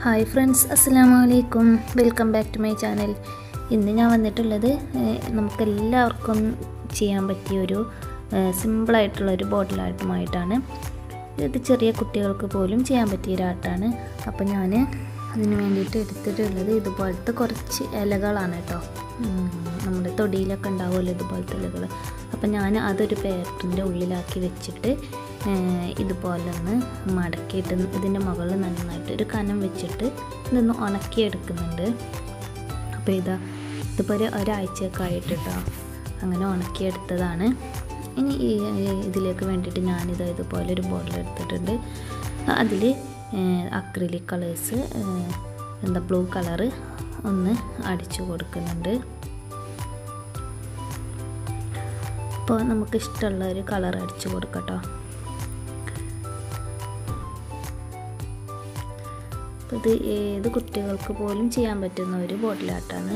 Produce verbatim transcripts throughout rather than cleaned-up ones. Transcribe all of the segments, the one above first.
Hi friends, അസ്സലാമു അലൈക്കും. Welcome back to my channel. ഇന്ന് ഞാൻ വന്നിട്ടുള്ളത് നമുക്കെല്ലാവർക്കും ചെയ്യാൻ പറ്റിയൊരു സിമ്പിളായിട്ടുള്ളൊരു ബോട്ടിൽ ആർട്ടുമായിട്ടാണ്. ഇത് ചെറിയ കുട്ടികൾക്ക് പോലും ചെയ്യാൻ പറ്റിയൊരു ആർട്ടാണ്. അപ്പോൾ ഞാൻ അതിന് വേണ്ടിയിട്ട് എടുത്തിട്ടുള്ളത് ഇതുപോലത്തെ കുറച്ച് ഇലകളാണ് കേട്ടോ. നമ്മുടെ തൊടിയിലൊക്കെ ഉണ്ടാവുമല്ലോ ഇതുപോലത്തെ ഇലകൾ. അപ്പോൾ ഞാൻ അതൊരു പേപ്പറിൻ്റെ ഉള്ളിലാക്കി വെച്ചിട്ട് ഇതുപോലെ ഒന്ന് മടക്കിയിട്ട് ഇതിൻ്റെ മുകളിൽ നന്നായിട്ട് ഒരു കനം വെച്ചിട്ട് ഇതൊന്ന് ഉണക്കിയെടുക്കുന്നുണ്ട്. അപ്പോൾ ഇതാ ഇതിപ്പോൾ ഒരു ഒരാഴ്ചയൊക്കെ ആയിട്ട് കേട്ടോ അങ്ങനെ ഉണക്കിയെടുത്തതാണ്. ഇനി ഇതിലേക്ക് വേണ്ടിയിട്ട് ഞാനിത് ഇതുപോലെ ഒരു ബോട്ടിൽ എടുത്തിട്ടുണ്ട്. അതിൽ അക്രിലിക് കളേഴ്സ് എന്താ ബ്ലൂ കളറ് ഒന്ന് അടിച്ചു കൊടുക്കുന്നുണ്ട്. അപ്പോൾ നമുക്ക് ഇഷ്ടമുള്ള ഒരു കളർ അടിച്ചു കൊടുക്കട്ടോ. ഇത് ഏത് കുട്ടികൾക്ക് പോലും ചെയ്യാൻ പറ്റുന്ന ഒരു ബോട്ടിൽ ആർട്ടാണ്.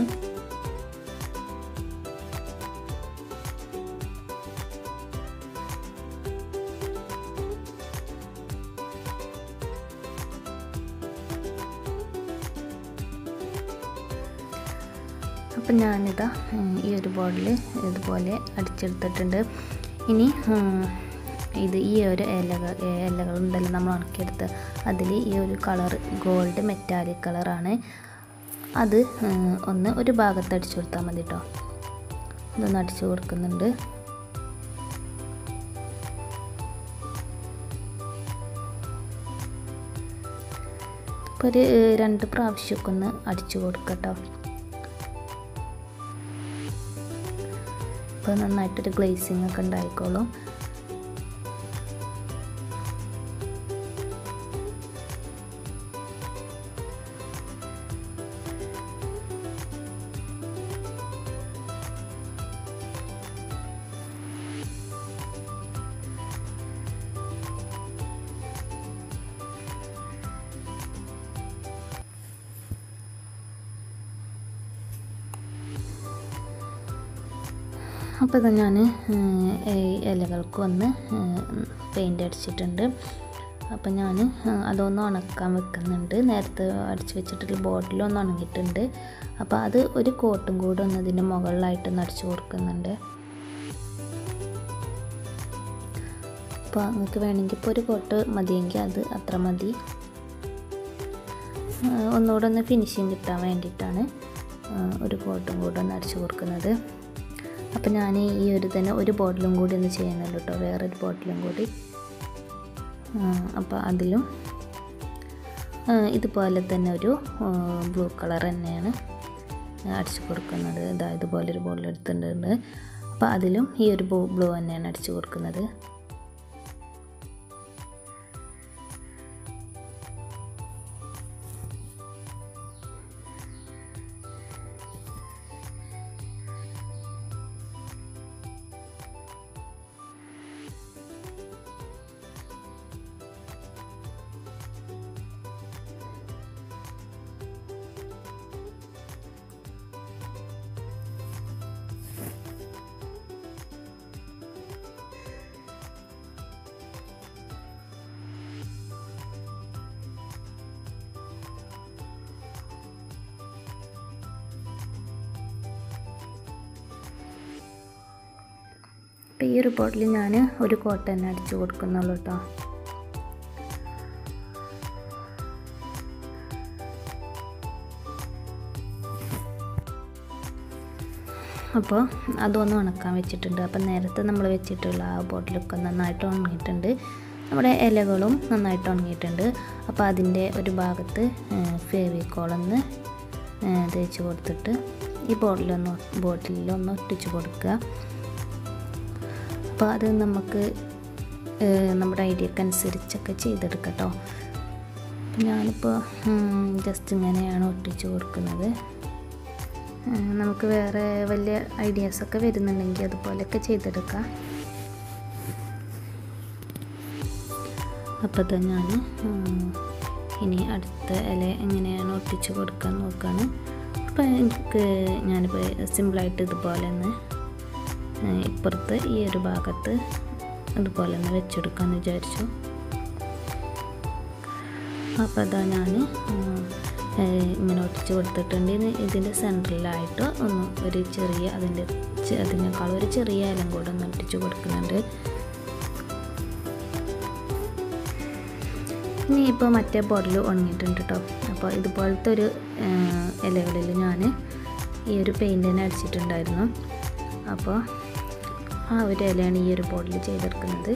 അപ്പം ഞാനിതാ ഈ ഒരു ബോട്ടിൽ ഇതുപോലെ അടിച്ചെടുത്തിട്ടുണ്ട്. ഇനി ഇത് ഈ ഒരു ഇലകൾ ഇലകളുണ്ടല്ലോ നമ്മൾ ഉണക്കിയെടുത്ത് അതിൽ ഈ ഒരു കളർ ഗോൾഡ് മെറ്റാലിക് കളറാണ്. അത് ഒന്ന് ഒരു ഭാഗത്ത് അടിച്ചു കൊടുത്താൽ മതി കേട്ടോ. ഇതൊന്ന് അടിച്ചു കൊടുക്കുന്നുണ്ട്. ഇപ്പോൾ ഒരു രണ്ട് പ്രാവശ്യമൊക്കെ ഒന്ന് അടിച്ചു കൊടുക്കട്ടോ. ഇപ്പോൾ നന്നായിട്ടൊരു ഗ്ലേസിങ് ഒക്കെ ഉണ്ടായിക്കോളും. അപ്പോൾ ഇത് ഞാൻ ഇലകൾക്ക് ഒന്ന് പെയിൻ്റ് അടിച്ചിട്ടുണ്ട്. അപ്പോൾ ഞാൻ അതൊന്ന് ഉണക്കാൻ വെക്കുന്നുണ്ട്. നേരത്തെ അടിച്ച് വെച്ചിട്ടുള്ള ബോട്ടിലൊന്ന് ഉണങ്ങിയിട്ടുണ്ട്. അപ്പോൾ അത് ഒരു കോട്ടും കൂടെ ഒന്ന് ഇതിൻ്റെ മുകളിലായിട്ടൊന്ന് അടിച്ചു കൊടുക്കുന്നുണ്ട്. അപ്പോൾ നിങ്ങൾക്ക് വേണമെങ്കിൽ ഇപ്പോൾ ഒരു കോട്ട് മതിയെങ്കിൽ അത് അത്ര മതി. ഒന്നുകൂടെ ഒന്ന് ഫിനിഷിങ് കിട്ടാൻ വേണ്ടിയിട്ടാണ് ഒരു കോട്ടും കൂടെ ഒന്ന് അടിച്ചു കൊടുക്കുന്നത്. അപ്പോൾ ഞാൻ ഈ ഒരു തന്നെ ഒരു ബോട്ടിലും കൂടി ഒന്ന് ചെയ്യുന്നുണ്ട് കേട്ടോ, വേറൊരു ബോട്ടിലും കൂടി. അപ്പോൾ അതിലും ഇതുപോലെ തന്നെ ഒരു ബ്ലൂ കളർ തന്നെയാണ് അടിച്ചു കൊടുക്കുന്നത്. ഇതാ ഇതുപോലൊരു ബോട്ടിൽ എടുത്തിട്ടുണ്ട്. അപ്പോൾ അതിലും ഈ ഒരു ബ്ലൂ തന്നെയാണ് അടിച്ചു കൊടുക്കുന്നത്. അപ്പോൾ ഈ ഒരു ബോട്ടിൽ ഞാൻ ഒരു കോട്ട് തന്നെ അടിച്ചു കൊടുക്കുന്നുള്ളൂ കേട്ടോ. അപ്പോൾ അതൊന്ന് ഉണക്കാൻ വെച്ചിട്ടുണ്ട്. അപ്പോൾ നേരത്തെ നമ്മൾ വെച്ചിട്ടുള്ള ആ ബോട്ടിലൊക്കെ നന്നായിട്ട് ഉണങ്ങിയിട്ടുണ്ട്. നമ്മുടെ ഇലകളും നന്നായിട്ട് ഉണങ്ങിയിട്ടുണ്ട്. അപ്പോൾ അതിൻ്റെ ഒരു ഭാഗത്ത് ഫെവിക്കോളൊന്ന് തേച്ച് കൊടുത്തിട്ട് ഈ ബോട്ടിലൊന്ന് ബോട്ടിലൊന്ന് ഒട്ടിച്ച് കൊടുക്കുക. അപ്പോൾ അത് നമുക്ക് നമ്മുടെ ഐഡിയക്ക് അനുസരിച്ചൊക്കെ ചെയ്തെടുക്കട്ടോ. ഞാനിപ്പോൾ ജസ്റ്റ് ഇങ്ങനെയാണ് ഒട്ടിച്ച് കൊടുക്കുന്നത്. നമുക്ക് വേറെ വലിയ ഐഡിയാസൊക്കെ വരുന്നുണ്ടെങ്കിൽ അതുപോലെയൊക്കെ ചെയ്തെടുക്കാം. അപ്പോൾ ഇത് ഞാൻ ഇനി അടുത്ത ഇല എങ്ങനെയാണ് ഒട്ടിച്ച് കൊടുക്കാൻ നോക്കുകയാണ്. അപ്പോൾ എനിക്ക് ഞാനിപ്പോൾ സിമ്പിളായിട്ട് ഇതുപോലെ ഒന്ന് ഇപ്പുറത്ത് ഈ ഒരു ഭാഗത്ത് ഇതുപോലെ ഒന്ന് വെച്ചെടുക്കാമെന്ന് വിചാരിച്ചു. അപ്പോൾ അതാ ഞാൻ ഇങ്ങനെ ഒട്ടിച്ച് കൊടുത്തിട്ടുണ്ട്. ഇതിൻ്റെ സെൻറ്ററിലായിട്ട് ഒന്ന് ഒരു ചെറിയ അതിൻ്റെ അതിനേക്കാൾ ഒരു ചെറിയ ഇലം കൂടെ ഒന്ന് ഒട്ടിച്ച് കൊടുക്കുന്നുണ്ട്. ഇനി ഇപ്പോൾ മറ്റേ ബോട്ടിൽ ഉണങ്ങിയിട്ടുണ്ട് കേട്ടോ. അപ്പോൾ ഇതുപോലത്തെ ഒരു ഇലകളിൽ ഞാൻ ഈ ഒരു പെയിൻറ്റ് തന്നെ അടിച്ചിട്ടുണ്ടായിരുന്നു. അപ്പോൾ ആ ഒരു ഇലയാണ് ഈ ഒരു ബോട്ടിൽ ചെയ്തെടുക്കുന്നത്.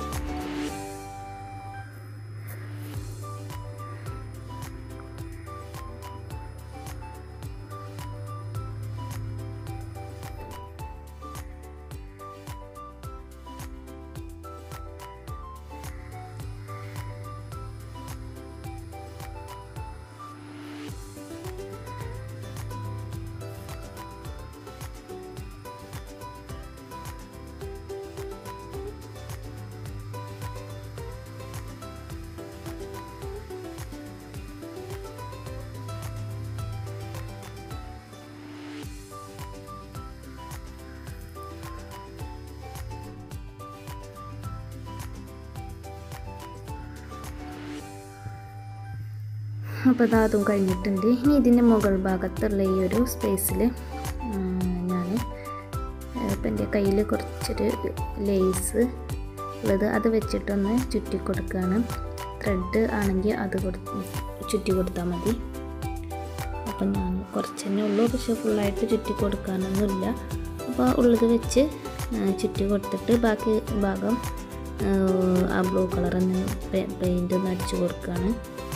അപ്പോൾ അത് അതും കഴിഞ്ഞിട്ടുണ്ട്. ഇനി ഇതിൻ്റെ മുകൾ ഭാഗത്തുള്ള ഈ ഒരു സ്പേസിൽ ഞാൻ ഇപ്പം എൻ്റെ കയ്യിൽ കുറച്ചൊരു ലേസ് ഉള്ളത് അത് വെച്ചിട്ടൊന്ന് ചുറ്റി കൊടുക്കുകയാണ്. ത്രെഡ് ആണെങ്കിൽ അത് കൊടു ചുറ്റി കൊടുത്താൽ മതി. അപ്പം ഞാൻ കുറച്ച് തന്നെ ഉള്ളൂ, പക്ഷേ ഫുള്ളായിട്ട് ചുറ്റി കൊടുക്കാനൊന്നുമില്ല. അപ്പോൾ ഉള്ളത് വെച്ച് ചുറ്റി കൊടുത്തിട്ട് ബാക്കി ഭാഗം ആ ബ്ലൂ കളർ ഒന്ന് പെയിൻ്റ് ഒന്ന് അടിച്ചു കൊടുക്കുകയാണ്.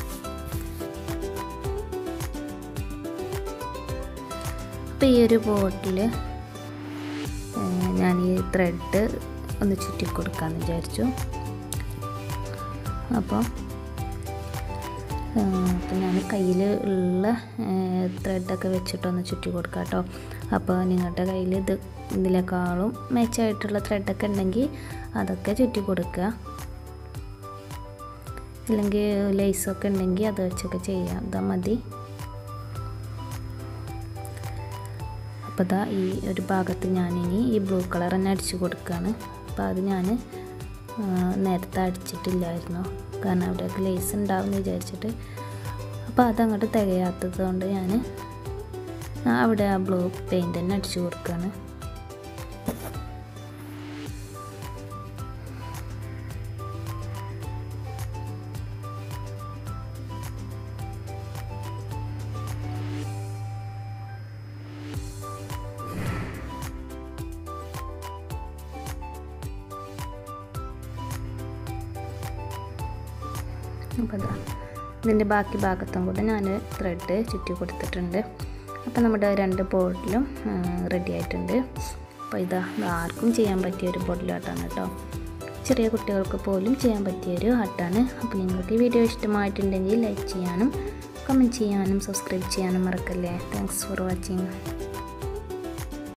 അപ്പോൾ ഈ ഒരു ബോട്ടിൽ ഞാൻ ഈ ത്രെഡ് ഒന്ന് ചുറ്റി കൊടുക്കാമെന്ന് വിചാരിച്ചു. അപ്പോൾ അപ്പോൾ ഞാൻ കയ്യിൽ ഉള്ള ത്രെഡൊക്കെ വെച്ചിട്ടൊന്ന് ചുറ്റി കൊടുക്കാം കേട്ടോ. അപ്പോൾ നിങ്ങളുടെ കയ്യിൽ ഇത് ഇതിനേക്കാളും മെച്ചമായിട്ടുള്ള ത്രെഡൊക്കെ ഉണ്ടെങ്കിൽ അതൊക്കെ ചുറ്റി കൊടുക്കുക. അല്ലെങ്കിൽ ലേസൊക്കെ ഉണ്ടെങ്കിൽ അത് വെച്ചൊക്കെ ചെയ്യാം, അതാ മതി. അപ്പോൾ ഇതാ ഈ ഒരു ഭാഗത്ത് ഞാനിനി ഈ ബ്ലൂ കളർ തന്നെ അടിച്ചു കൊടുക്കുകയാണ്. അപ്പോൾ അത് ഞാൻ നേരത്തെ അടിച്ചിട്ടില്ലായിരുന്നു, കാരണം അവിടെയൊക്കെ ലേസ് ഉണ്ടാവുമെന്ന് വിചാരിച്ചിട്ട്. അപ്പോൾ അതങ്ങോട്ട് തികയാത്തത് കൊണ്ട് ഞാൻ അവിടെ ആ ബ്ലൂ പെയിൻറ്റ് തന്നെ അടിച്ചു കൊടുക്കുകയാണ്. അപ്പോൾ അതാ ഇതിൻ്റെ ബാക്കി ഭാഗത്തും കൂടെ ഞാൻ ത്രെഡ് ചുറ്റി കൊടുത്തിട്ടുണ്ട്. അപ്പോൾ നമ്മുടെ രണ്ട് ബോട്ടിലും റെഡി ആയിട്ടുണ്ട്. അപ്പോൾ ഇതാ ആർക്കും ചെയ്യാൻ പറ്റിയ ഒരു ബോട്ടിൽ ആർട്ടാണ് കേട്ടോ. ചെറിയ കുട്ടികൾക്ക് പോലും ചെയ്യാൻ പറ്റിയൊരു ആർട്ടാണ്. അപ്പോൾ നിങ്ങൾക്ക് ഈ വീഡിയോ ഇഷ്ടമായിട്ടുണ്ടെങ്കിൽ ലൈക്ക് ചെയ്യാനും കമൻറ്റ് ചെയ്യാനും സബ്സ്ക്രൈബ് ചെയ്യാനും മറക്കല്ലേ. Thanks for watching.